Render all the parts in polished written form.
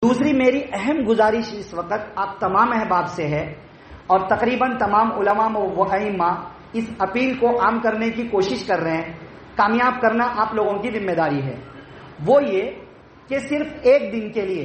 دوسری میری اہم گزارش اس وقت آپ تمام احباب سے ہے اور تقریباً تمام علماء و ائمہ اس اپیل کو عام کرنے کی کوشش کر رہے ہیں، کامیاب کرنا آپ لوگوں کی ذمہ داری ہے، وہ یہ کہ صرف ایک دن کے لیے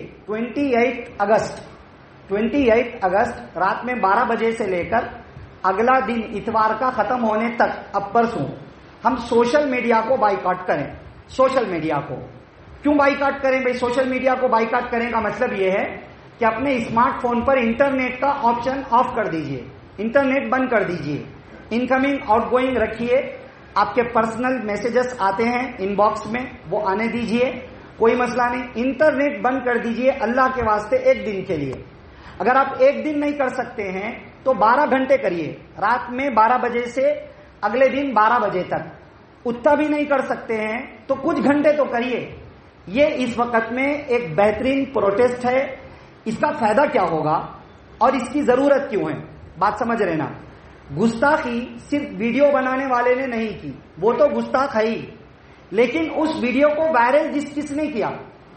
28 اگست رات میں 12 بجے سے لے کر اگلا دن اتوار کا ختم ہونے تک، اب پرسوں، ہم سوشل میڈیا کو بائیکاٹ کریں۔ سوشل میڈیا کو کیوں بائیکاٹ کریں بھائی؟ سوشل میڈیا کو بائیکاٹ کرنے کا مطلب یہ ہے کہ اپنے اسمارٹ فون پر انٹرنیٹ کا آپشن آف کر دیجئے، انٹرنیٹ بند کر دیجئے، انکمنگ آؤٹ گوئنگ رکھیے، آپ کے پرسنل میسیجز آتے ہیں ان باکس میں وہ آنے دیجئے، کوئی مسئلہ نہیں، انٹرنیٹ بند کر دیجئے اللہ کے واسطے ایک دن کے لیے۔ اگر آپ ایک دن نہیں کر سکتے ہیں تو 12 گھنٹے کریے، رات میں 12 بجے سے اگلے دن 12 بجے تک۔ اتنا بھی نہیں کر سکتے ہیں تو کچھ گھنٹے تو کریے۔ یہ اس وقت میں ایک بہترین پروٹیسٹ ہے۔ اس کا فائدہ کیا ہوگا اور اس کی ضرورت کیوں ہے؟ بات سمجھ رہے نا؟ گستاخی صرف ویڈیو بنانے والے نے نہیں کی، وہ تو گستاخ ہے ہی، لیکن اس ویڈیو کو وائرل کس نے کیا؟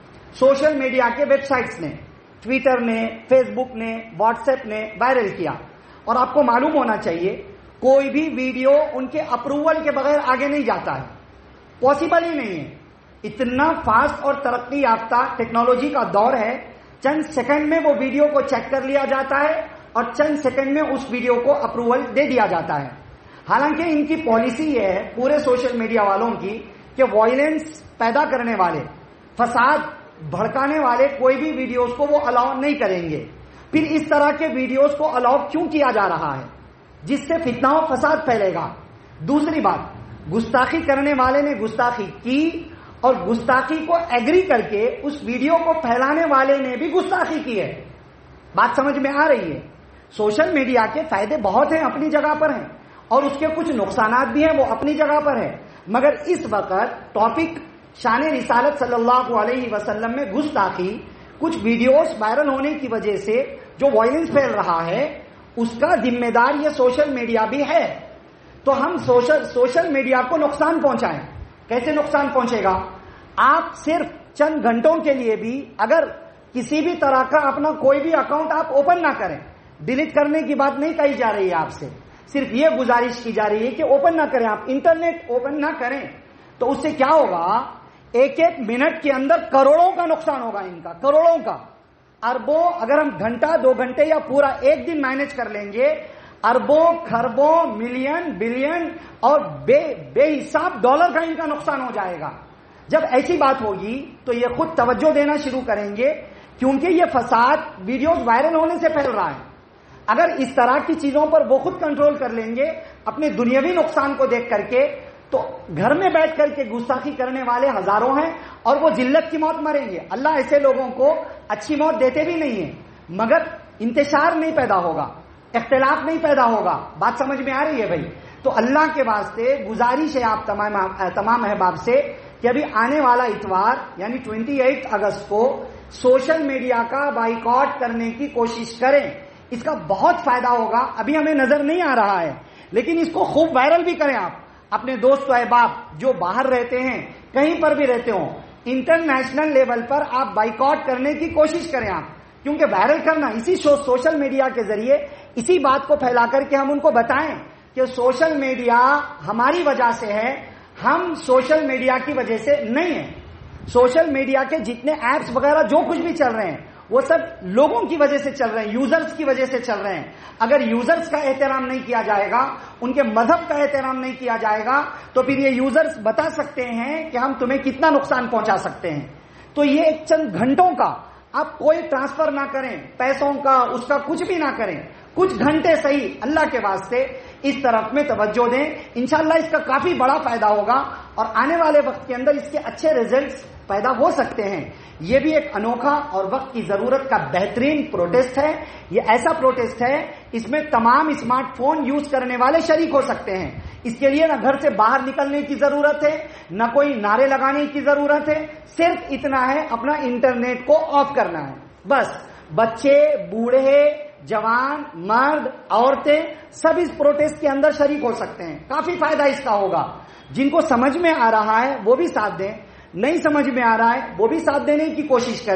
سوشل میڈیا کے ویب سائٹس نے، ٹویٹر نے، فیس بک نے، واٹس ایپ نے وائرل کیا۔ اور آپ کو معلوم ہونا چاہیے کوئی بھی ویڈیو ان کے اپروول کے بغیر آگے نہیں جاتا ہے، پاسبل ہی نہیں ہے۔ اتنا فاسٹ اور ترقی یافتہ ٹیکنالوجی کا دور ہے، چند سیکنڈ میں وہ ویڈیو کو چیک کر لیا جاتا ہے اور چند سیکنڈ میں اس ویڈیو کو اپروول دے دیا جاتا ہے۔ حالانکہ ان کی پالیسی یہ ہے پورے سوشل میڈیا والوں کی کہ وائلنس پیدا کرنے والے، فساد بھڑکانے والے کوئی بھی ویڈیوز کو وہ الاؤ نہیں کریں گے۔ پھر اس طرح کے ویڈیوز کو الاؤ کیوں کیا جا رہا ہے؟ جس سے فتنہ و فساد پھیلے گا۔ دوسری بات، گستاخی کرنے والے نے گستاخی کی اور گستاخی کو ایگری کر کے اس ویڈیو کو پھیلانے والے نے بھی گستاخی کی ہے۔ بات سمجھ میں آ رہی ہے؟ سوشل میڈیا کے فائدے بہت ہیں، اپنی جگہ پر ہیں، اور اس کے کچھ نقصانات بھی ہیں، وہ اپنی جگہ پر ہے۔ مگر اس وقت ٹاپک شان رسالت صلی اللہ علیہ وسلم میں گستاخی، کچھ ویڈیوز وائرل ہونے کی وجہ سے جو وائلنس پھیل رہا ہے، اس کا ذمہ دار یہ سوشل میڈیا بھی ہے۔ تو ہم سوشل میڈیا کو نقصان پہنچائیں۔ کیسے نقصان پہنچے گا؟ آپ صرف چند گھنٹوں کے لیے بھی اگر کسی بھی طرح کا اپنا کوئی بھی اکاؤنٹ آپ اوپن نہ کریں، ڈیلیٹ کرنے کی بات نہیں کہی جا رہی ہے آپ سے، صرف یہ گزارش کی جا رہی ہے کہ اوپن نہ کریں، آپ انٹرنیٹ اوپن نہ کریں، تو اس سے کیا ہوگا؟ ایک منٹ کے اندر کروڑوں کا نقصان ہوگا، ان کا کروڑوں کا، اربوں، اگر ہم گھنٹہ 2 گھنٹے یا پورا ایک دن مینج کر لیں گے، اربوں، کھربوں، ملین، بلین اور بے حساب ڈالر کا ان کا نقصان ہو جائے گا۔ جب ایسی بات ہوگی تو یہ خود توجہ دینا شروع کریں گے، کیونکہ یہ فساد ویڈیوز وائرل ہونے سے پھیل رہا ہے۔ اگر اس طرح کی چیزوں پر وہ خود کنٹرول کر لیں گے اپنے دنیاوی نقصان کو دیکھ کر کے، تو گھر میں بیٹھ کر کے گستاخی کرنے والے ہزاروں ہیں اور وہ ذلت کی موت مریں گے۔ اللہ ایسے لوگوں کو اچھی موت دیتے بھی نہیں ہیں، مگر انتشار نہیں پیدا ہوگا، اختلاف نہیں پیدا ہوگا۔ بات سمجھ میں آ رہی ہے بھائی؟ تو اللہ کے واسطے گزارش ہے آپ تمام احباب سے کہ ابھی آنے والا اتوار یعنی 28 اگست کو سوشل میڈیا کا بائیکاٹ کرنے کی کوشش کریں۔ اس کا بہت فائدہ ہوگا، ابھی ہمیں نظر نہیں آ رہا ہے، لیکن اس کو خوب وائرل بھی کریں۔ آپ اپنے دوست و احباب جو باہر رہتے ہیں، کہیں پر بھی رہتے ہوں، انٹرنیشنل لیول پر آپ بائیکاٹ کرنے کی کوشش کریں آپ، کیونکہ وائرل کرنا اسی سوشل میڈیا کے ذریعے اسی بات کو پھیلا کر کے ہم ان کو بتائیں کہ سوشل میڈیا ہماری وجہ سے ہے، ہم سوشل میڈیا کی وجہ سے نہیں ہیں۔ سوشل میڈیا کے جتنے ایپس وغیرہ جو کچھ بھی چل رہے ہیں وہ سب لوگوں کی وجہ سے چل رہے ہیں، یوزرز کی وجہ سے چل رہے ہیں۔ اگر یوزرز کا احترام نہیں کیا جائے گا، ان کے مذہب کا احترام نہیں کیا جائے گا، تو پھر یہ یوزرز بتا سکتے ہیں کہ ہم تمہیں کتنا نقصان پہنچا سکتے ہیں۔ تو یہ ایک چند گھنٹوں کا آپ کوئی ٹرانسفر نہ کریں، پیسوں کا اس کا کچھ بھی نہ کریں، کچھ گھنٹے صحیح اللہ کے واسطے اس طرف میں توجہ دیں، انشاءاللہ اس کا کافی بڑا فائدہ ہوگا اور آنے والے وقت کے اندر اس کے اچھے ریزلٹس پیدا ہو سکتے ہیں۔ یہ بھی ایک انوکھا اور وقت کی ضرورت کا بہترین پروٹیسٹ ہے۔ یہ ایسا پروٹیسٹ ہے اس میں تمام اسمارٹ فون یوز کرنے والے شریک ہو سکتے ہیں۔ اس کے لیے نہ گھر سے باہر نکلنے کی ضرورت ہے، نہ کوئی نعرے لگانے کی ضرورت ہے، صرف اتنا ہے اپنا انٹرنیٹ کو آف کرنا ہے بس۔ بچے، بوڑھے، جوان، مرد، عورتیں سب اس پروٹیسٹ کے اندر شریک ہو سکتے ہیں۔ کافی فائدہ اس کا ہوگا۔ جن کو سمجھ میں آ رہا ہے وہ بھی ساتھ دیں، نہیں سمجھ میں آ رہا ہے وہ بھی ساتھ دینے کی کوشش کریں۔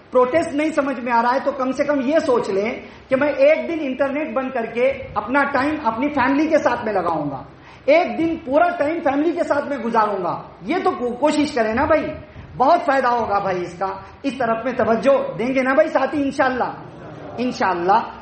پروٹیسٹ نہیں سمجھ میں آ رہا ہے تو کم سے کم یہ سوچ لیں کہ میں ایک دن انٹرنیٹ بند کر کے اپنا ٹائم اپنی فیملی کے ساتھ میں لگاؤں گا، ایک دن پورا ٹائم فیملی کے ساتھ میں گزاروں گا. یہ تو کوشش کریں نا بھائی، بہت فائدہ ہوگا بھائی اس کا. اس طرف میں توجہ دیں گے نا بھائی ساتھی؟ انشاءاللہ